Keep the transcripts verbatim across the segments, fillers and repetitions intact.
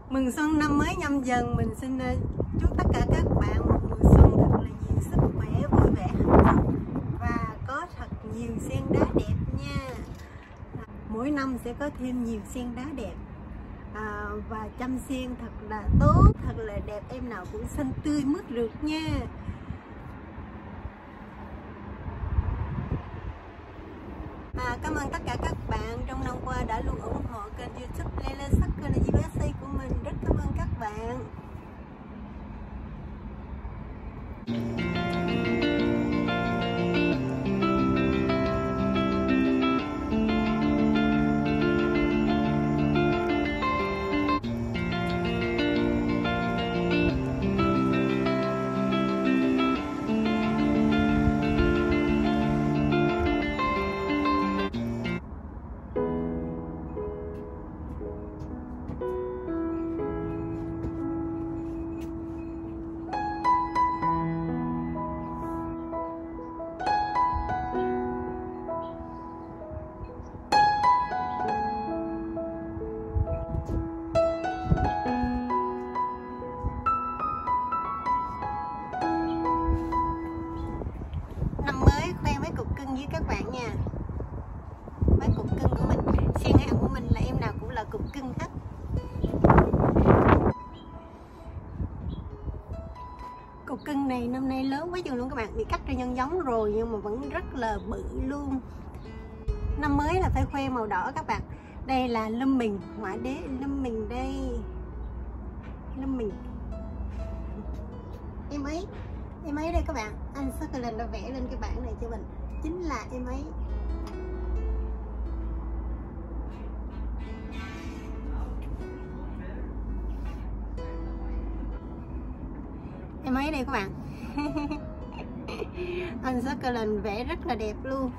Mừng xuân năm mới Nhâm Dần, mình xin chúc tất cả các bạn một mùa xuân thật là nhiều sức khỏe, vui vẻ, hạnh phúc và có thật nhiều sen đá đẹp nha. Mỗi năm sẽ có thêm nhiều sen đá đẹp à, và chăm sen thật là tốt, thật là đẹp, em nào cũng xanh tươi mướt rượt nha. À, cảm ơn tất cả các bạn trong năm qua đã luôn ủng hộ kênh YouTube Layla Psychology u ét a của mình. Rất cảm ơn các bạn. Năm mới khoe mấy cục cưng với các bạn nha. Mấy cục cưng của mình, sen ăn của mình là em nào cũng là cục cưng hết. Cục cưng này năm nay lớn quá chừng luôn các bạn, bị cắt ra nhân giống rồi nhưng mà vẫn rất là bự luôn. Năm mới là phải khoe màu đỏ các bạn. Đây là lâm mình, họa đế lâm mình đây. Lâm mình. Em ấy Em ấy đây các bạn, anh Scotland đã vẽ lên cái bảng này cho mình. Chính là em ấy. Em ấy đây các bạn. Anh Scotland vẽ rất là đẹp luôn.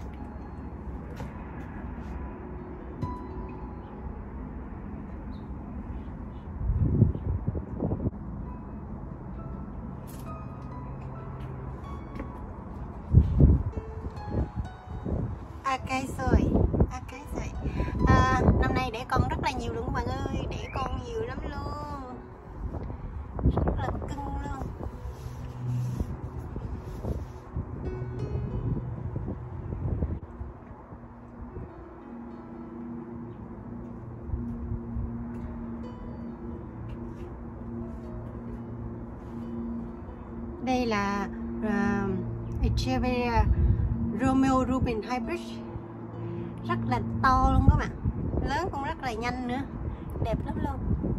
Akai sồi, Akai sồi. À, năm nay đẻ con rất là nhiều luôn các bạn ơi, đẻ con nhiều lắm luôn, rất là cưng luôn. Đây là uh, Echeveria Romeo Rubin Hybrid, rất là to luôn các bạn, lớn cũng rất là nhanh nữa, đẹp lắm luôn.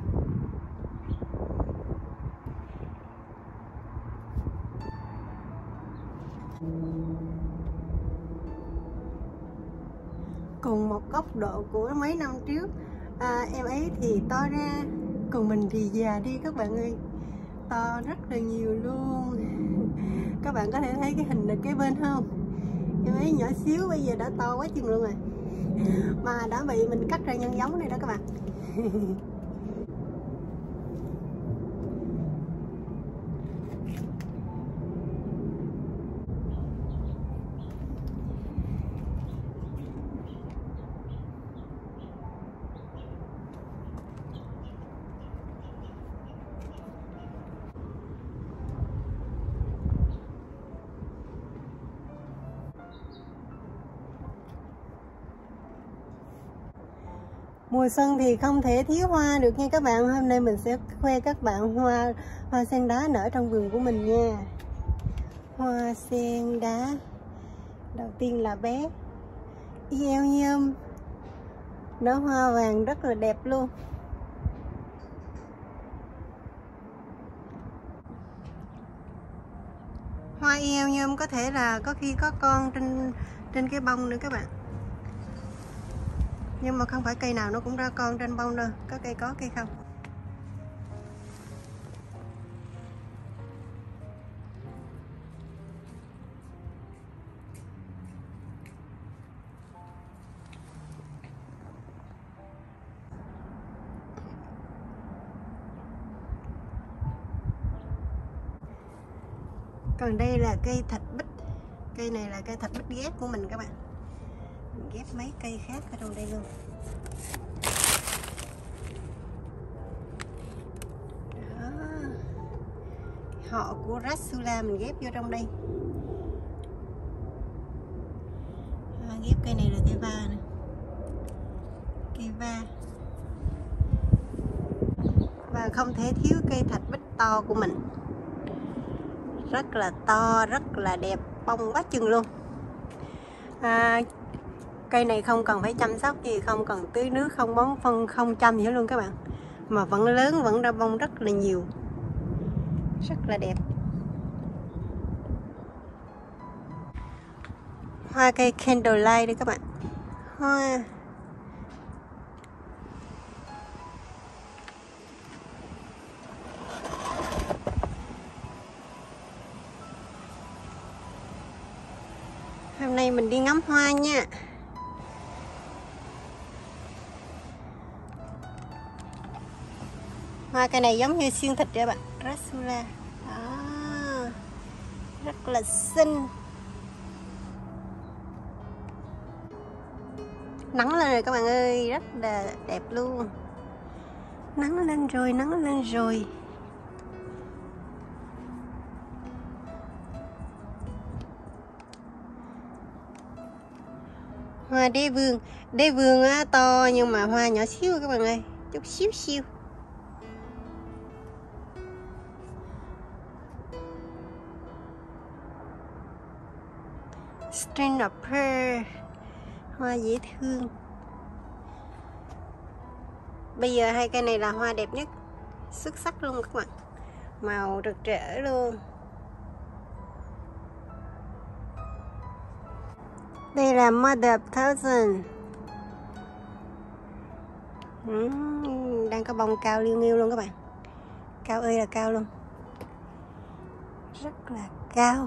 Cùng một góc độ của mấy năm trước, à, em ấy thì to ra, còn mình thì già đi các bạn ơi, to rất là nhiều luôn. Các bạn có thể thấy cái hình này kế bên không? Em ấy nhỏ xíu bây giờ đã to quá chừng luôn rồi, mà đã bị mình cắt ra nhân giống này đó các bạn. Mùa xuân thì không thể thiếu hoa được nha các bạn. Hôm nay mình sẽ khoe các bạn hoa hoa sen đá nở trong vườn của mình nha. Hoa sen đá đầu tiên là bé eo nhâm, nở hoa vàng rất là đẹp luôn. Hoa eo nhâm có thể là có khi có con trên trên cái bông nữa các bạn. Nhưng mà không phải cây nào nó cũng ra con trên bông đâu, có cây có cây không. Còn đây là cây thạch bích. Cây này là cây thạch bích ghép của mình các bạn. Mình ghép mấy cây khác ở trong đây luôn. họ của Rassula mình ghép vô trong đây. À, ghép cây này là cây va nè, cây va. Và không thể thiếu cây thạch bích to của mình, rất là to, rất là đẹp, bông quá chừng luôn. À, cây này không cần phải chăm sóc gì, không cần tưới nước, không bón phân, không chăm gì hết luôn các bạn, mà vẫn lớn, vẫn ra bông rất là nhiều, rất là đẹp. Hoa cây candlelight đây các bạn, hoa hôm nay mình đi ngắm hoa nha. Hoa cây này giống như xuyên thịt vậy bạn, Rassula đó, rất là xinh. Nắng lên rồi các bạn ơi, rất là đẹp luôn. Nắng lên rồi, nắng lên rồi. Hoa đế vương, đế vương á, to nhưng mà hoa nhỏ xíu các bạn ơi, chút xíu xíu. String of Pearl, hoa dễ thương. Bây giờ hai cây này là hoa đẹp nhất, xuất sắc luôn các bạn, màu rực rỡ luôn. Đây là Mother of Thousand, uhm, đang có bông cao liêu nghiêu luôn các bạn, cao ơi là cao luôn, rất là cao.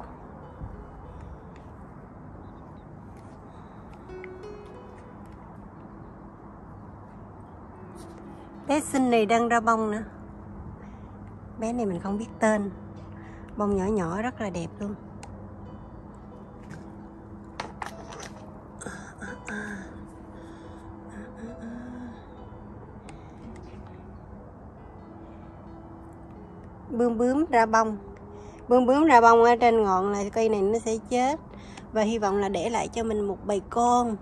Bé xinh này đang ra bông nữa, bé này mình không biết tên, bông nhỏ nhỏ rất là đẹp luôn. Bướm bướm ra bông, bướm bướm ra bông ở trên ngọn là cây này nó sẽ chết, và hy vọng là để lại cho mình một bầy con.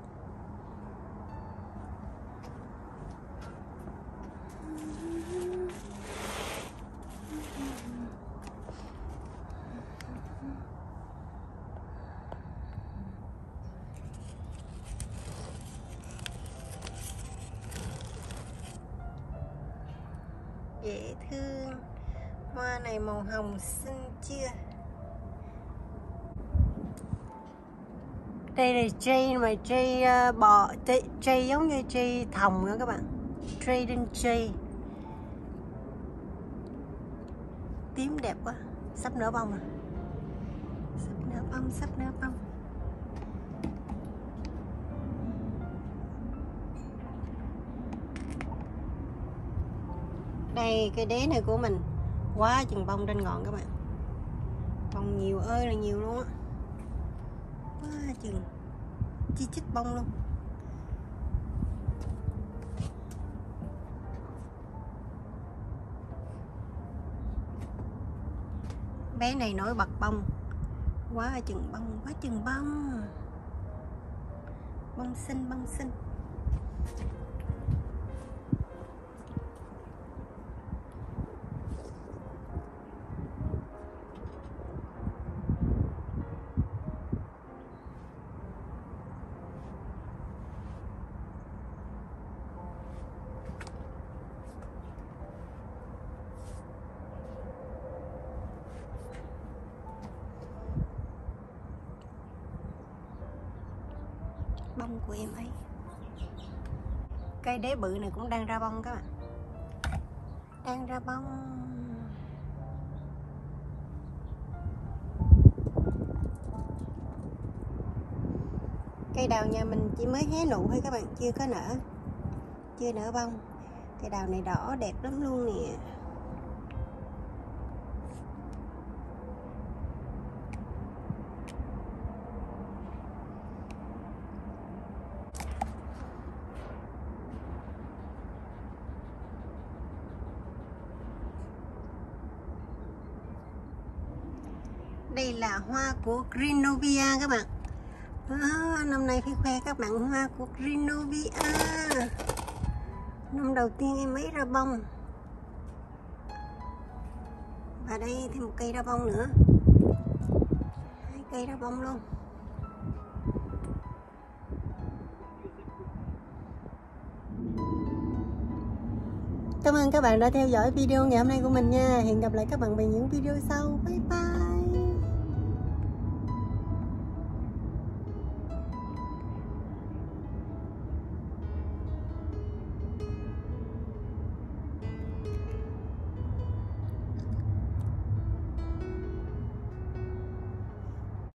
Dễ thương. Hoa này màu hồng xinh chưa? Đây là tree mà tree uh, bò, tree, tree giống như tree thòng nữa các bạn. Tree trên tree. Tím đẹp quá, sắp nở bông rồi. Sắp nở bông, sắp nở bông. Đây cây đế này của mình quá chừng bông trên ngọn các bạn, bông nhiều ơi là nhiều luôn á, quá chừng chi chít bông luôn. Bé này nổi bật bông, quá chừng bông, quá chừng bông, bông xinh, bông xinh. Bông của em ấy. Cây đế bự này cũng đang ra bông các bạn, đang ra bông. Cây đào nhà mình chỉ mới hé nụ thôi các bạn, chưa có nở, chưa nở bông. Cây đào này đỏ đẹp lắm luôn nè. Đây là hoa của Greenovia các bạn. Đó, năm nay phải khoe các bạn hoa của Greenovia. Năm đầu tiên em mới ra bông. Và đây thêm một cây ra bông nữa. Hai cây ra bông luôn. Cảm ơn các bạn đã theo dõi video ngày hôm nay của mình nha. Hẹn gặp lại các bạn vào những video sau. Bye bye.